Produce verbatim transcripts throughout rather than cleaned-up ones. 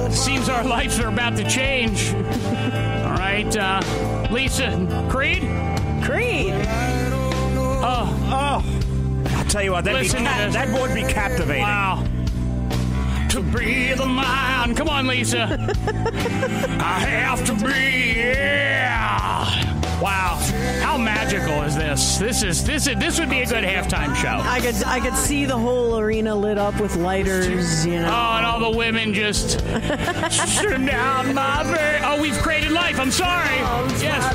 Seems our lives are about to change. All right, uh, Lisa, Creed? Creed. Oh. Oh. I'll tell you what, that'd be, that would be captivating. Wow. To be the man. Come on, Lisa. I have to be, yeah. Wow, how magical is this? This is this is this would be a good halftime show. I could I could see the whole arena lit up with lighters, you know. Oh, and all the women just sit down, my baby. Oh, we've created life. I'm sorry. Yes.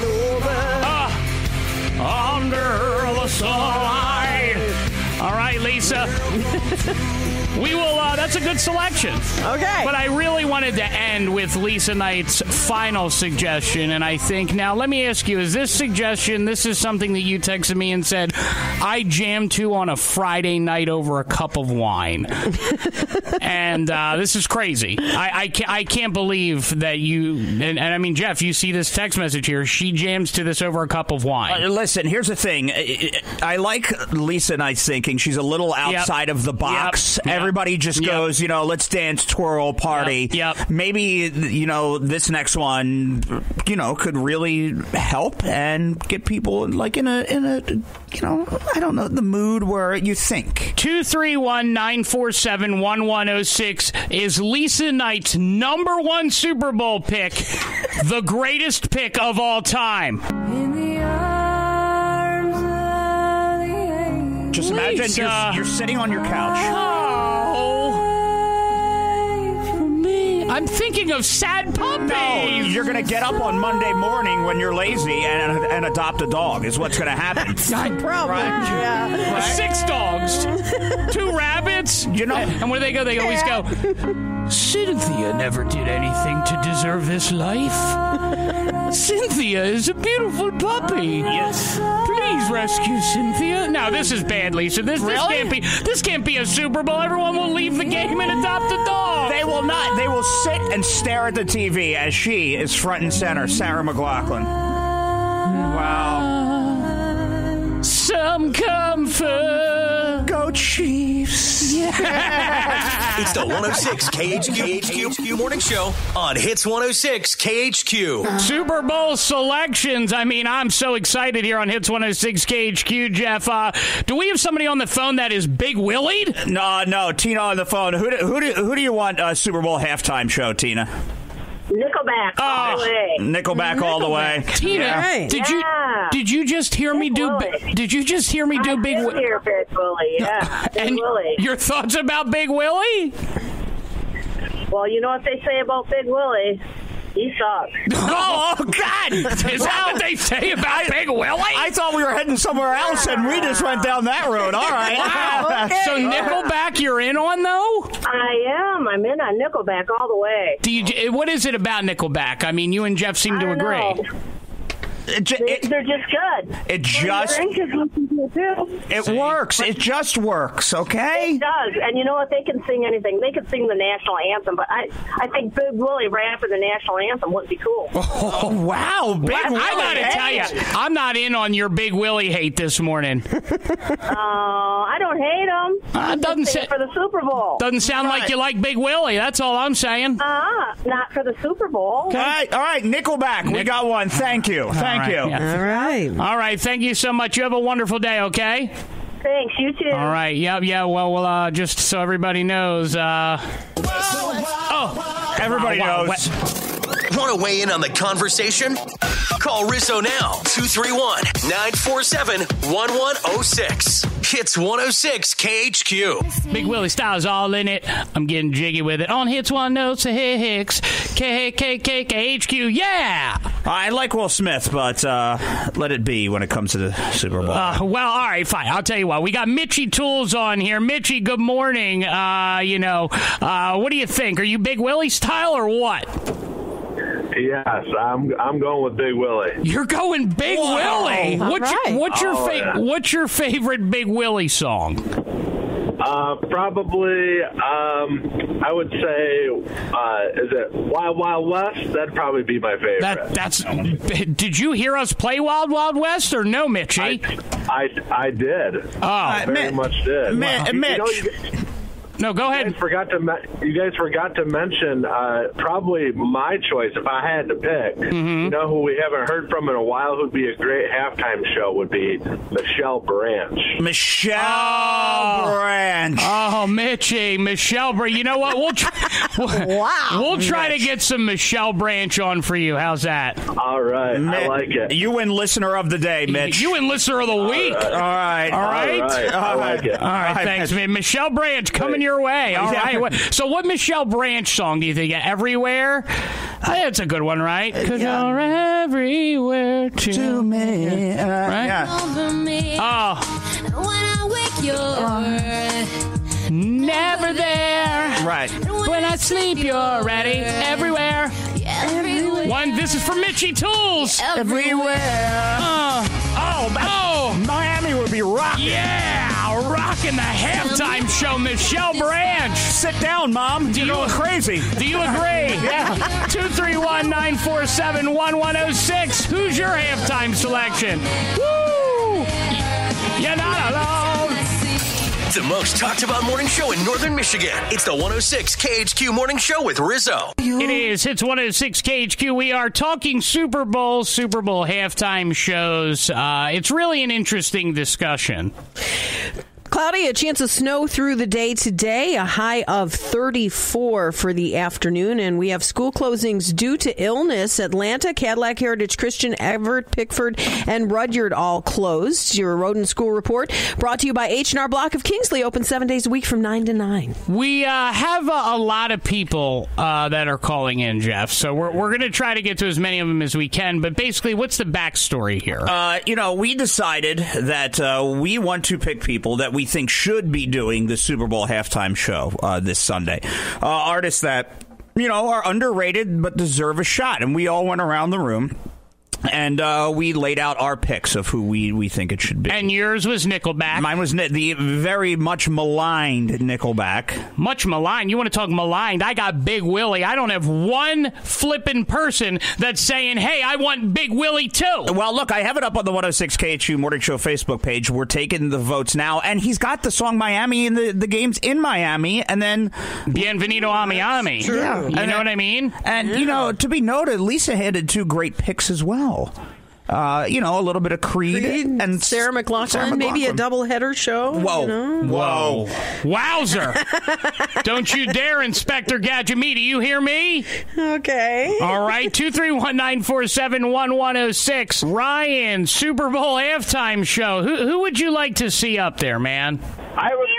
Uh, under the sunlight. All right, Lisa. We will, uh, that's a good selection. Okay. But I really wanted to end with Lisa Knight's final suggestion, and I think, now let me ask you, is this suggestion, this is something that you texted me and said, I jammed to on a Friday night over a cup of wine. And uh, this is crazy. I, I, can't, I can't believe that you, and, and I mean, Jeff, you see this text message here, she jams to this over a cup of wine. Uh, listen, here's the thing. I like Lisa Knight's thinking. She's a little outside yep. of the box. Yep. Yep. Everybody just yep. goes, you know, let's dance, twirl, party. Yep. Yep. Maybe, you know, this next one, you know, could really help and get people like in a, in a, you know, I don't know, the mood where you think. two three one, nine four seven, one one oh six is Lisa Knight's number one Super Bowl pick, the greatest pick of all time. In the arms of the Just imagine Lisa. you're, you're sitting on your couch. Oh, for me. I'm thinking of sad puppies. No, you're going to get up on Monday morning when you're lazy and, and adopt a dog is what's going to happen. Probably. Right? Yeah. Right? Six dogs, two rabbits. You know, and where they go, they always go, Cynthia never did anything to deserve this life. Cynthia is a beautiful puppy. Yes. Please rescue Cynthia. No, this is bad, Lisa. This, really? this can't be. This can't be a Super Bowl. Everyone will leave the game and adopt a dog. They will not. They will sit and stare at the T V as she is front and center, Sarah McLachlan. Wow. Some comfort. Go Chiefs. Yeah. It's the one oh six K H Q, K H Q Morning Show on Hits one oh six K H Q. Super Bowl selections. I mean, I'm so excited here on Hits one oh six K H Q, Jeff. Uh, do we have somebody on the phone that is Big Willied? No, no. Tina on the phone. Who do, who do, who do you want uh, Super Bowl halftime show, Tina? Nickelback all oh, the way. Nickelback, Nickelback all the way. Tina, yeah. did yeah. you did you just hear Big me do? Willie. Did you just hear me do I Big Willie? Willie? Hear Big Willie, yeah. Big And Willie. your thoughts about Big Willie? Well, you know what they say about Big Willie? He sucks. Oh, oh God! Is that what they say about I, Big Willie? I thought we were heading somewhere else, and we just went down that road. All right. Wow. Okay. So Nickelback, you're in on though? I am. I'm in on Nickelback all the way. Do you? What is it about Nickelback? I mean, you and Jeff seem to I agree. know. It, ju- they, it, they're just good. It just it, it works. It just works. Okay. It does, and you know what? They can sing anything. They can sing the national anthem, but I, I think Big Willie rapping the national anthem would be cool. Oh wow, Big well, Willie! I gotta tell you, I'm not in on your Big Willie hate this morning. Oh, uh, I don't hate him. Uh, doesn't say for the Super Bowl. Doesn't sound right. Like you like Big Willie. That's all I'm saying. Ah, uh, not for the Super Bowl. Okay. All right, all right, Nickelback. Nick- we got one. Thank you. Thank right, you. Yeah. All right. All right. Thank you so much. You have a wonderful day, okay? Thanks. You too. All right. Yeah, yeah. Well, well uh, just so everybody knows. Uh, oh, everybody wow, knows. Wow. Want to weigh in on the conversation? Call Rizzo now. two three one, nine four seven, one one oh six. Hits one oh six K H Q. Big Willie Styles all in it. I'm getting jiggy with it. On Hits one oh six K K K K H Q. Yeah. I like Will Smith, but uh, let it be when it comes to the Super Bowl. Uh, well, all right, fine. I'll tell you what. We got Mitchie Tools on here. Mitchie, good morning. Uh, you know, uh, what do you think? Are you Big Willie style or what? Yes, I'm. I'm going with Big Willie. You're going Big Whoa. Willie. All What's, right. your, what's your Oh, fa- yeah. What's your favorite Big Willie song? Uh, probably, um, I would say, uh, is it Wild Wild West? That'd probably be my favorite. That that's. Did you hear us play Wild Wild West or no, Mitchie? I, I, I did. Oh, I very Mitch, much did. Mitch, You- you Mitch. know, you- No, go ahead. You guys forgot to, me- you guys forgot to mention uh, probably my choice if I had to pick. Mm-hmm. You know who we haven't heard from in a while who'd be a great halftime show would be Michelle Branch. Michelle Oh. Branch. Oh, Mitchie, Michelle Branch. You know what? We'll try, we'll, Wow. we'll try Mitch. to get some Michelle Branch on for you. How's that? All right, Mi- I like it. You win listener of the day, Mitch. You and listener of the week. All right. All right. All right, I like it. All right, thanks, man. Michelle Branch coming your way. All right. What- So, what Michelle Branch song do you think? Everywhere? Uh, That's a good one, right? 'Cause Yeah. you're everywhere to, To me. Uh, Right? Yeah. Over me. Oh, When I wake you're never there. Right. When I sleep, you're ready. Everywhere. everywhere. One. This is for Mitchie Tools. Everywhere. Uh, Oh, oh, Miami would be rocking. yeah, rocking the halftime show, Michelle Branch. Sit down, Mom. Do You're you- going crazy. Do you agree? Yeah. two three one, nine four seven, one one oh six. Who's your halftime selection? Woo! You're not alone. The most talked about morning show in northern Michigan. It's the one oh six K H Q Morning Show with Rizzo. It is. It's one oh six K H Q. We are talking Super Bowl, Super Bowl halftime shows. Uh, it's really an interesting discussion. Cloudy, a chance of snow through the day today, a high of thirty-four for the afternoon, and we have school closings due to illness. Atlanta, Cadillac Heritage Christian, Everett, Pickford, and Rudyard all closed. Your road and school report brought to you by H and R Block of Kingsley, open seven days a week from nine to nine. We uh, have a, a lot of people uh, that are calling in, Jeff, so we're, we're going to try to get to as many of them as we can, but basically, what's the backstory here? Uh, you know, we decided that uh, we want to pick people that we think should be doing the Super Bowl halftime show uh, this Sunday. Uh, artists that, you know, are underrated but deserve a shot. And we all went around the room. And uh, we laid out our picks of who we, we think it should be. And yours was Nickelback. Mine was ni- the very much maligned Nickelback. Much maligned. You want to talk maligned? I got Big Willie. I don't have one flippin' person that's saying, hey, I want Big Willie too. Well, look, I have it up on the one oh six K H U Morning Show Facebook page. We're taking the votes now. And he's got the song Miami in the, the games in Miami. And then... Bienvenido a Miami. Yeah. You And know then- what I mean? And, you know, to be noted, Lisa handed two great picks as well. Uh, you know, a little bit of Creed, Creed, and Sarah McLachlan, Sarah maybe a McLachlan. double-header show. Whoa. You know? Whoa. Wowzer. Don't you dare, Inspector Gadget Me. Do you hear me? Okay. All right. two three one, nine four seven, one one oh six. Ryan, Super Bowl halftime show. Who, who would you like to see up there, man? I would.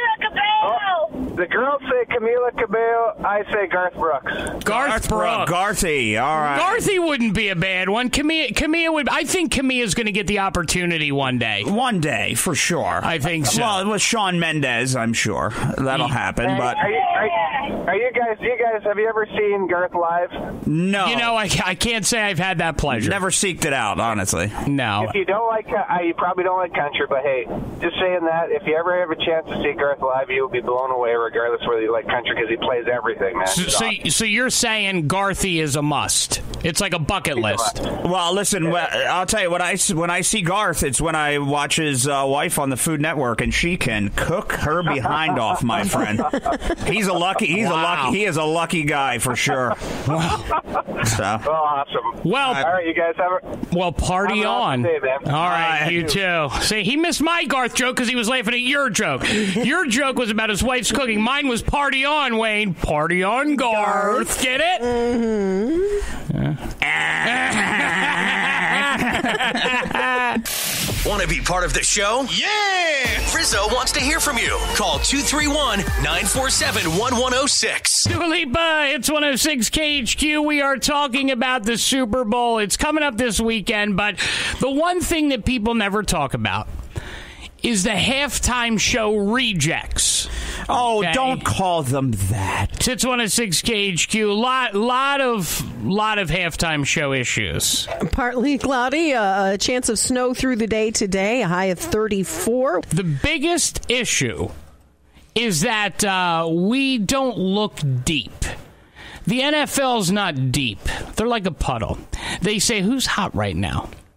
Oh, the girls say Camila Cabello. I say Garth Brooks. Garth Brooks. Garthy, all right. Garthy wouldn't be a bad one. Camilla, Camilla would. I think Camilla's going to get the opportunity one day. One day, for sure. I think so. Well, with Shawn Mendes, I'm sure that'll happen. But Are you, are, are you guys? You guys, have you ever seen Garth live? no, You know, I, I can't say I've had that pleasure. never seeked it out, honestly. No. If you don't like, uh, you probably don't like country, but hey, just saying that, if you ever have a chance to see Garth live, you'll be blown away, regardless whether you like country, because he plays everything, man. So, He's so, awesome. so you're saying Garthy is a must. It's like a bucket list. Well, listen, well, I'll tell you what I when I see Garth, it's when I watch his uh, wife on the Food Network, and she can cook her behind off, my friend. He's a lucky. He's Wow. a lucky. He is a lucky guy for sure. So. Oh, awesome. Well, All right, you guys have a... well, party Have an awesome on. day, man. All right, All right. you too. See, he missed my Garth joke because he was laughing at your joke. Your joke was about his wife's cooking. Mine was party on, Wayne. Party on, Garth. Get it? Want to be part of the show? Yeah! Rizzo wants to hear from you. Call two three one, nine four seven, one one oh six. Dua Lipa, it's one oh six K H Q. We are talking about the Super Bowl. It's coming up this weekend, but the one thing that people never talk about is the halftime show rejects. Oh, Okay. don't call them that. It's one oh six K H Q. Lot, lot of, lot of halftime show issues. Partly cloudy, uh, a chance of snow through the day today, a high of thirty-four. The biggest issue is that uh, we don't look deep. The N F L's not deep. They're like a puddle. They say, who's hot right now?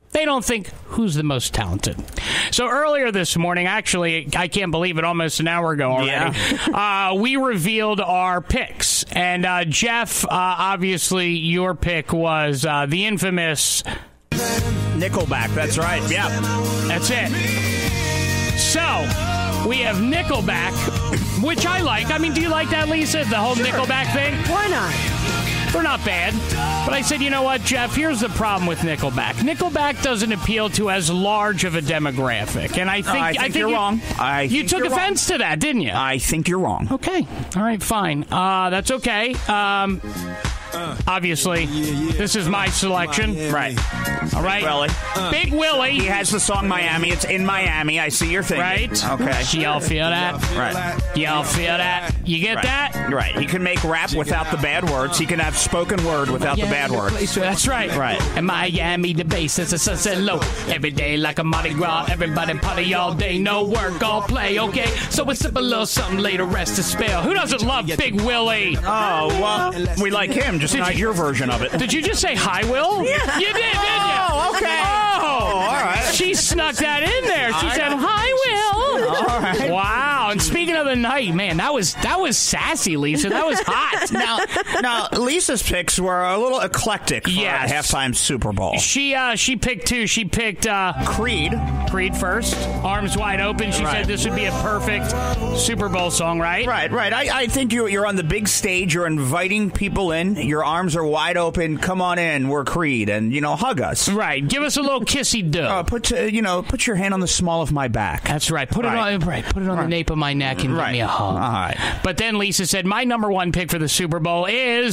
They don't think who's the most talented. So earlier this morning, actually, I can't believe it, almost an hour ago already, yeah. uh, we revealed our picks. And uh, Jeff, uh, obviously, your pick was uh, the infamous Nickelback. That's right. Yeah. That's it. So we have Nickelback, which I like. I mean, do you like that, Lisa? The whole sure. Nickelback thing? Why not? They're not bad. But I said, you know what, Jeff, here's the problem with Nickelback. Nickelback doesn't appeal to as large of a demographic. And I think, uh, I think, I think you're you, wrong. I you took offense wrong. to that, didn't you? I think you're wrong. Okay. All right, fine. Uh, that's okay. Um, obviously, this is my selection. Right. All right. Willie. Big Willie. He has the song Miami. It's in Miami. I see your thing. Right. Okay. Y'all feel that? Right. Y'all feel that? You get right. that? Right. He can make rap without the bad words. He can have spoken word without the bad words. That's right. Right. In Miami, the bass is a sunset low. Every day like a Mardi Gras. Everybody party all day. No work, all play. Okay. So we sip a little something later, rest to spell. Who doesn't love Big Willie? Oh, well, we like him, just did not you, your version of it. Did you just say hi, Will? Yeah. You did, didn't you? Oh, okay. Oh, oh all right. She snuck that in there. She I said, hi, Will. All right. Wow. And speaking of the night, man, that was that was sassy, Lisa. That was hot. now, now, Lisa's picks were a little eclectic for yes. a halftime Super Bowl. She uh, she picked two. She picked uh, Creed. Creed first. Arms wide open. She right. said this would be a perfect Super Bowl song, right? Right, right. I, I think you, you're on the big stage. You're inviting people in. Your arms are wide open. Come on in. We're Creed. And, you know, hug us. Right. Give us a little kissy-do. Uh, put, uh, you know, put your hand on the small of my back. That's right. Put right. it on, right. Put it on right. the nape of my neck and right. give me a hug. All right. But then Lisa said, my number one pick for the Super Bowl is...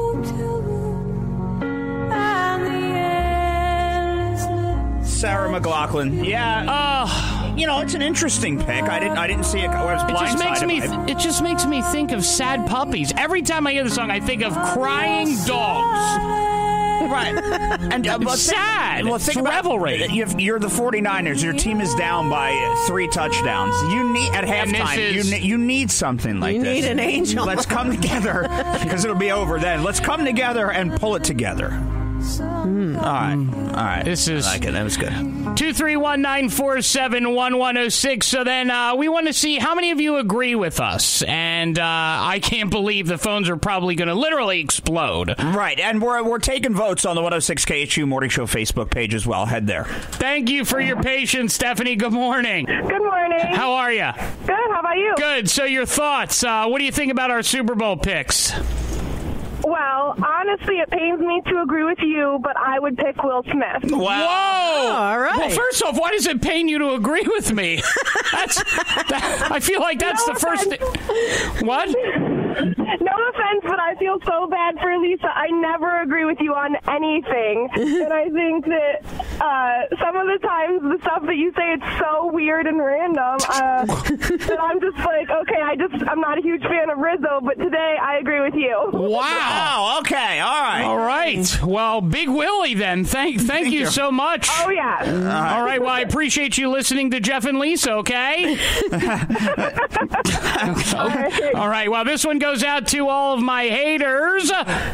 Sarah McLachlan. Yeah. Uh, you know, it's an interesting pick. I didn't I didn't see it. I was it just makes me th- it just makes me think of sad puppies. Every time I hear the song, I think of crying dogs. Right. And uh, well, sad. Think, well, think it's about revelry. You've, you're the forty-niners. Your team is down by three touchdowns. You need at halftime. Is, you, you need something like you this. You need an angel. Let's come together because it'll be over then. Let's come together and pull it together. Mm. All right. All right. This is. I like it. That was good. two three one, nine four seven, one one zero six. So then uh, we want to see how many of you agree with us. And uh, I can't believe the phones are probably going to literally explode. Right. And we're, we're taking votes on the one oh six K H U Morning Show Facebook page as well. Head there. Thank you for your patience, Stephanie. Good morning. Good morning. How are you? Good. How about you? Good. So your thoughts. Uh, what do you think about our Super Bowl picks? Well, honestly, it pains me to agree with you, but I would pick Will Smith. Wow. Whoa! Oh, all right. Well, first off, why does it pain you to agree with me? That's. That, I feel like that's no the first. Thi- what? No offense, but I feel so bad for Lisa. I never agree with you on anything, and I think that uh, some of the times the stuff that you say it's so weird and random uh, that I'm just like, okay, I just I'm not a huge fan of Rizzo, but today I agree with you. Wow. Wow. Okay. All right. All right. Well, Big Willie, then. Thank, thank, thank you, you so much. Oh yeah. All right. All right. Well, I appreciate you listening to Jeff and Lisa. Okay. okay. All right. Well, this one goes out to all of my haters.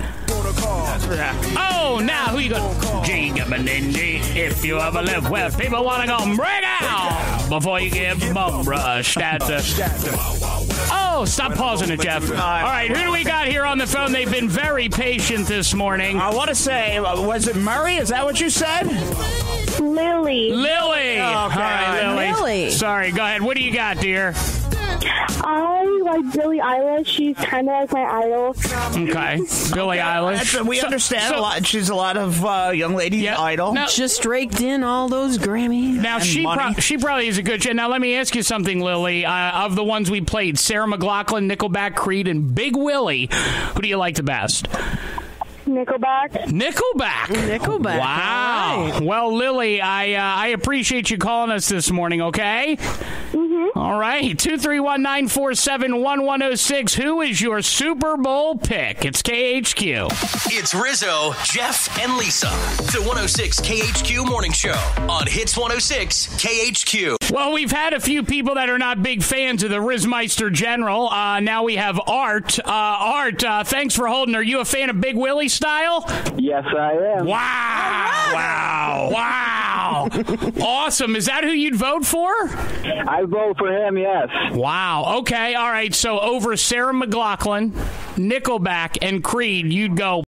Oh, now who you going to call? If you ever live where people want to go break out before you get bum rushed at the... Oh, stop pausing it, Jeff. All right, who do we got here on the phone? They've been very patient this morning. I want to say, was it Murray? Is that what you said? Lily. Lily. Okay. All right, Lily. Lily. Sorry, go ahead. What do you got, dear? I like Billie Eilish. She's kind of like my idol. Okay. Billie Eilish. That's, we so, understand so, a lot. She's a lot of uh, young ladies' yeah, idol. Now, just raked in all those Grammys. Now, she, pro- she probably is a good... Now, let me ask you something, Lily. Uh, of the ones we played, Sarah McLachlan, Nickelback, Creed, and Big Willie, who do you like the best? Nickelback. Nickelback. Nickelback. Wow. Right. Well, Lily, I uh, I appreciate you calling us this morning, okay? Mm-hmm. All right, two three one, nine four seven, one one oh six. Who is your Super Bowl pick? It's K H Q. It's Rizzo, Jeff, and Lisa. The one oh six K H Q Morning Show on Hits one oh six K H Q. Well, we've had a few people that are not big fans of the Rizmeister General. Uh, now we have Art. Uh, Art, uh, thanks for holding. Are you a fan of Big Willie style? Yes, I am. Wow. Wow. Wow. Awesome. Is that who you'd vote for? I vote for him, yes. Wow. Okay. All right. So over Sarah McLachlan, Nickelback, and Creed, you'd go